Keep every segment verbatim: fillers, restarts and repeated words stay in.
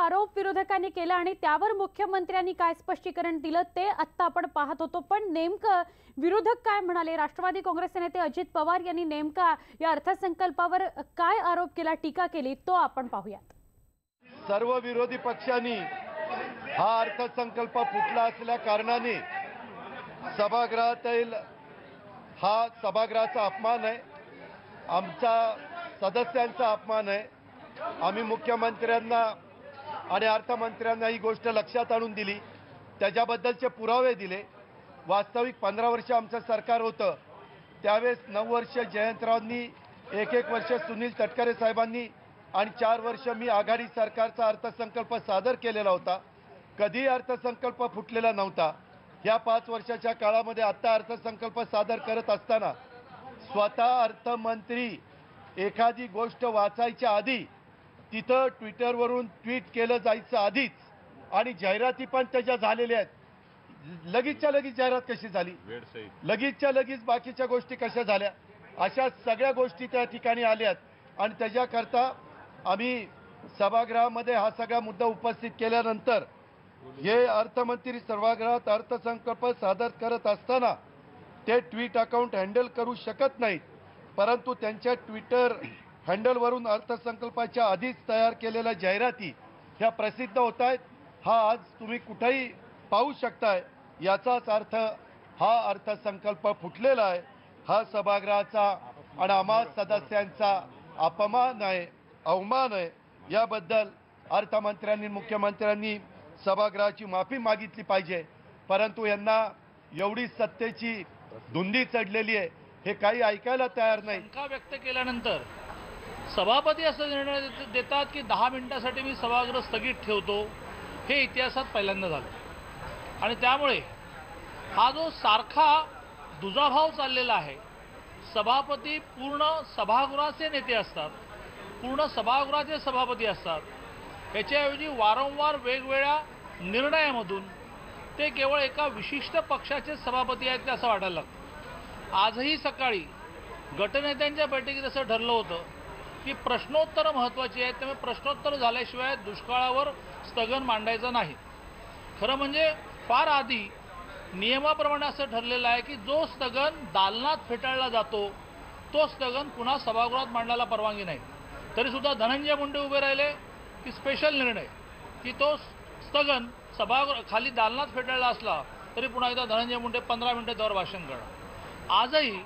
आरोप विरोधकांनी केला आणि त्यावर मुख्यमंत्र्यांनी काय स्पष्टीकरण दिलं ते आता आपण पाहत होतो। पण नेमकं विरोधक काय म्हणाले? राष्ट्रवादी काँग्रेसचे नेते अजित पवार यांनी नेमका या अर्थसंकल्पावर काय आरोप केला, टीका केली, तो आपण पाहूयात। सर्व विरोधी पक्षांनी हा अर्थसंकल्प फुटला असल्या कारणाने सभागृहातील हा सभागृहाचा अपमान आहे, आमचा सदस्यांचा अपमान आहे। आम्ही मुख्यमंत्र्यांना आणि अर्थमंत्र्यांना ही गोष्ट लक्षात आणून दिली, त्याच्याबद्दलचे पुरावे दिले। वास्तविक पंधरा वर्ष आमचं सरकार होतं, त्यावेळेस नऊ वर्ष जयंतरावांनी, एक एक वर्ष सुनील तटकरे साहेबांनी आणि चार वर्ष मी आघाडी सरकारचा अर्थसंकल्प सादर केलेला होता। कधी अर्थसंकल्प फुटलेला नव्हता। या पाच वर्षाच्या काळामध्ये आता अर्थसंकल्प सादर करत असताना स्वतः अर्थमंत्री एखादी गोष्ट वाचायच्या आधी तिथं ट्विटरवरून ट्विट केलं जायचं आधीच, आणि जाहिराती पण त्याच्या झालेल्या आहेत। लगेचच्या लगेच जाहिरात कशी झाली, लगेचच्या लगेच बाकीच्या गोष्टी कशा झाल्या, अशा सगळ्या गोष्टी त्या ठिकाणी आल्यात। आणि त्याच्याकरता आम्ही सभागृहामध्ये हा सगळा मुद्दा उपस्थित केल्यानंतर हे अर्थमंत्री सभागृहात अर्थसंकल्प सादर करत असताना ते ट्विट अकाउंट हँडल करू शकत नाहीत, परंतु त्यांच्या ट्विटर हँडलवरून अर्थसंकल्पाच्या आधीच तयार केलेल्या जाहिराती ह्या प्रसिद्ध होत आहेत। हा आज तुम्ही कुठेही पाहू शकताय। याचाच अर्थ हा अर्थसंकल्प फुटलेला आहे, हा सभागृहाचा आणि आम्हा सदस्यांचा अपमान आहे, अवमान आहे। याबद्दल अर्थमंत्र्यांनी, मुख्यमंत्र्यांनी सभागृहाची माफी मागितली पाहिजे, परंतु यांना एवढी सत्तेची धुंदी चढलेली आहे, हे काही ऐकायला तयार नाही। शंका व्यक्त केल्यानंतर सभापती असा निर्णय देतात की दहा मिनिटांसाठी मी सभागृह स्थगित ठेवतो, हे इतिहासात पहिल्यांदा झालं। आणि त्यामुळे हा जो सारखा दुजाभाव चाललेला आहे, सभापती पूर्ण सभागृहाचे नेते असतात, पूर्ण सभागृहाचे सभापती असतात, याच्याऐवजी वारंवार वेगवेगळ्या निर्णयामधून ते केवळ एका विशिष्ट पक्षाचे सभापती आहेत ते असं वाटायला लागतं। आजही सकाळी गटनेत्यांच्या बैठकीत असं ठरलं होतं की प्रश्नोत्तर महत्त्वाची आहेत, त्यामुळे प्रश्नोत्तर झाल्याशिवाय दुष्काळावर स्थगन मांडायचं नाही। खरं म्हणजे फार आधी नियमाप्रमाणे असं ठरलेलं आहे की जो स्थगन दालनात फेटाळला जातो तो स्थगन पुन्हा सभागृहात मांडायला परवानगी नाही। तरीसुद्धा धनंजय मुंडे उभे राहिले की स्पेशल निर्णय की तो स्थगन सभागृह खाली दालनात फेटाळला असला तरी पुन्हा एकदा धनंजय मुंडे पंधरा मिनिटं त्यावर भाषण करणार। आजही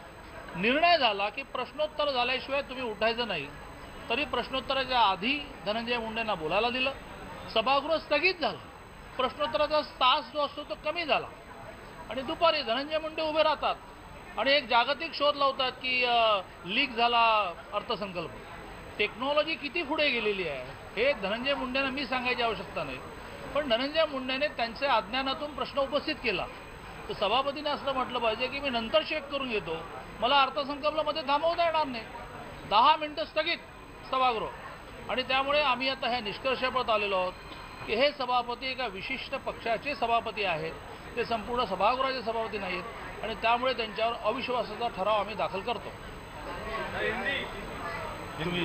निर्णय झाला की प्रश्नोत्तर झाल्याशिवाय तुम्ही उठायचं नाही, तरी प्रश्नोत्तराच्या आधी धनंजय मुंडेंना बोलायला दिलं, सभागृह स्थगित झालं, प्रश्नोत्तराचा तास जो असतो तो कमी झाला, आणि दुपारी धनंजय मुंडे उभे राहतात आणि एक जागतिक शोध लावतात की लीक झाला अर्थसंकल्प। टेक्नॉलॉजी किती पुढे गेलेली आहे हे धनंजय मुंडेंना मी सांगायची आवश्यकता नाही, पण धनंजय मुंडेने त्यांच्या अज्ञानातून प्रश्न उपस्थित केला तर सभापतीने असं म्हटलं पाहिजे की मी नंतर चेक करून घेतो, मला अर्थसंकल्पामध्ये थांबवता येणार नाही, दहा मिनिटं स्थगित सभागृह। आणि त्यामुळे आम्ही आता ह्या निष्कर्षापर्यंत आलेलो आहोत की हे सभापती एका विशिष्ट पक्षाचे सभापती आहेत, ते संपूर्ण सभागृहाचे सभापती नाहीत, आणि त्यामुळे त्यांच्यावर अविश्वासाचा ठराव आम्ही दाखल करतो। तुम्ही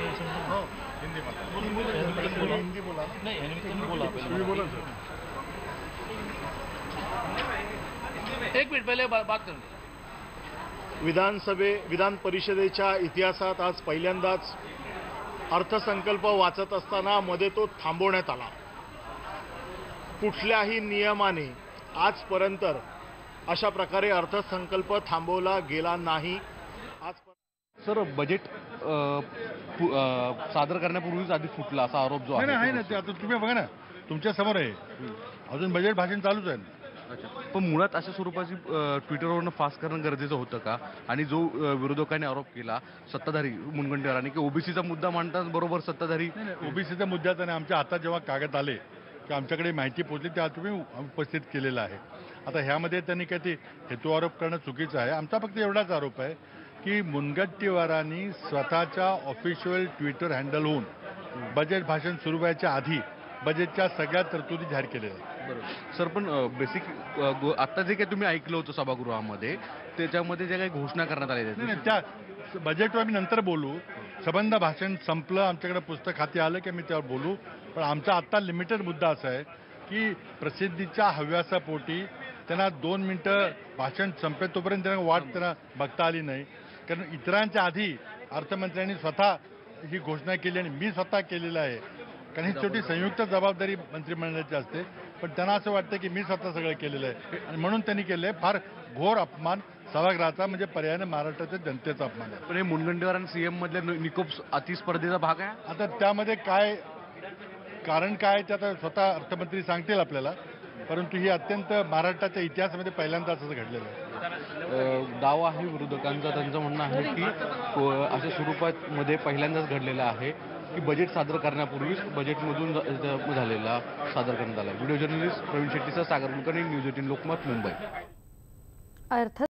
एक मिनिट पहिले बात करेंगे। विधानसभे विधान परिषदेच्या इतिहासात आज पहिल्यांदाच अर्थसंकल्प वाचत असताना मध्ये तो थांबवण्यात आला। कुठल्याही नियमाने आजपर्यंत अशा प्रकारे अर्थसंकल्प थांबवला गेला नाही। आज सर बजेट सादर करण्यापूर्वीच आधी फुटला असा आरोप जो आहे ना, ते आता तुम्ही बघा ना, तुमच्या समोर आहे, अजून बजेट भाषण चालूच आहे। अच्छा, पण मुळात अशा स्वरूपाची ट्विटरवरून फास्ट करणं गरजेचं होतं का? आणि जो विरोधकांनी आरोप केला सत्ताधारी मुनगंटीवारांनी की ओबीसीचा मुद्दा मांडताच बरोबर सत्ताधारी, ओबीसीच्या मुद्द्यात आणि आमच्या हातात जेव्हा कागद आले की आमच्याकडे माहिती पोहोचली त्या तुम्ही उपस्थित केलेलं आहे। आता ह्यामध्ये त्यांनी काय ते हेतू आरोप करणं चुकीचं आहे। आमचा फक्त एवढाच आरोप आहे की मुनगंटीवारांनी स्वतःच्या ऑफिशियल ट्विटर हँडल होऊन बजेट भाषण सुरू व्हायच्या आधी बजेटच्या सगळ्या तरतुदी जाहीर केलेल्या आहेत। बरोबर सर, पण बेसिक आता जे काही तुम्ही ऐकलं होतं सभागृहामध्ये त्याच्यामध्ये जे काही घोषणा करण्यात आल्या त्या बजेटवर आम्ही नंतर बोलू। संबंध भाषण संपलं, आमच्याकडे पुस्तक हाती आलं की मी त्यावर बोलू। पण आमचा आत्ता लिमिटेड मुद्दा असा आहे की प्रसिद्धीच्या हव्यासापोटी त्यांना दोन मिनटं भाषण संपेल तोपर्यंत त्यांना वाट त्यांना बघता आली नाही. कारण इतरांच्या आधी अर्थमंत्र्यांनी स्वतः ही घोषणा केली आणि मी स्वतः केलेलं आहे. कारण ही शेवटी संयुक्त जबाबदारी मंत्रिमंडळाची असते, पण त्यांना असं वाटतं की मी स्वतः सगळं केलेलं आहे आणि म्हणून त्यांनी केलं आहे. फार घोर अपमान सभागृहाचा, म्हणजे पर्यायाने महाराष्ट्राच्या जनतेचा अपमान आहे. पण हे मुनगंटीवार आणि सीएम मधल्या निकोप अतिस्पर्धेचा भाग आहे. आता त्यामध्ये काय कारण काय ते आता स्वतः अर्थमंत्री सांगतील आपल्याला, परंतु ही अत्यंत महाराष्ट्राच्या इतिहासामध्ये पहिल्यांदाच असं घडलेलं आहे. अ, दावा आहे विरोधकांचा. त्यांचं म्हणणं आहे की अ, अशा स्वरूपात मध्ये पहिल्यांदाच घडलेलं आहे की बजेट सादर करण्यापूर्वीच बजेटमधून झ- झालेला सादर करण्यात आला. व्हिडिओ जर्नलिस्ट प्रवीण शेट्टीचा सागर कुलकर्णी, न्यूज एटीन लोकमत, मुंबई. अर्थ